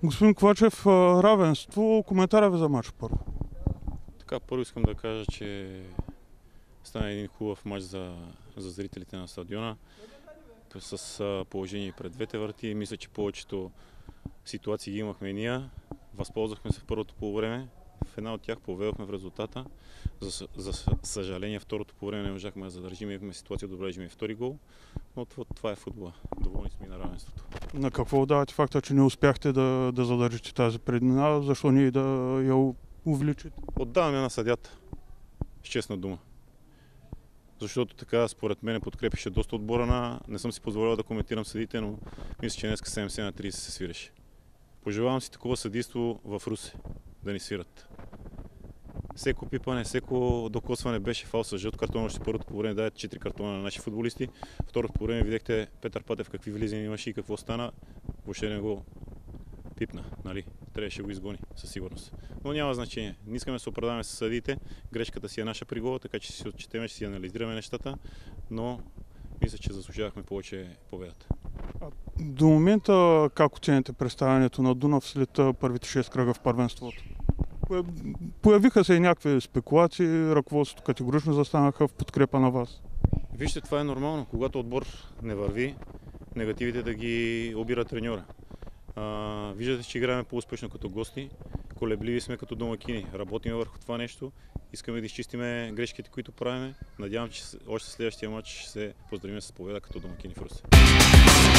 Господин Ковачев, равенство, коментара ви за матч първо. Така, първо искам да кажа, че стана един хубав матч за зрителите на стадиона. С положение пред двете врати. Мисля, че повечето ситуации ги имахме ние. Възползвахме се в първото полувреме. В една от тях поведохме в резултата. За съжаление, второто полувреме не можахме да задържим. Имахме ситуация да отбележим и втори гол. Но това е футбола. Доволни сме и на равенството. На какво отдавате факта, че не успяхте да задържите тази преднина? Защо ние да я увеличите? Отдаваме на съдята. С честна дума. Защото така, според мен, подкрепише доста отбора. Не съм си позволил да коментирам съдите, но мисля, че днес 70/30 се свиреше. Пожелавам си такова съдийство в Русе, да ни свират. Всеко пипане, всеко докосване беше фал с жълт картон. Още първото по време даде 4 картона на наши футболисти. Второто по време видяхте Петър Патев какви влизания имаше и какво стана. Въобще не го пипна, нали? Трябваше да го изгони със сигурност. Но няма значение. Не искаме да се оправдаваме с съдиите. Грешката си е наша при гола, така че си отчетеме, ще си анализираме нещата, но мисля, че заслужавахме повече победата. До момента как оцените представянето на Дунав след първите 6 кръга в първенството? Появиха се и някакви спекулации, ръководството категорично застанаха в подкрепа на вас. Вижте, това е нормално. Когато отбор не върви, негативите да ги обира треньора. Виждате, че играем по-успешно като гости, колебливи сме като домакини, работим върху това нещо, искаме да изчистиме грешките, които правиме. Надявам, че още следващия матч ще се поздравим с победа като домакини в Русе.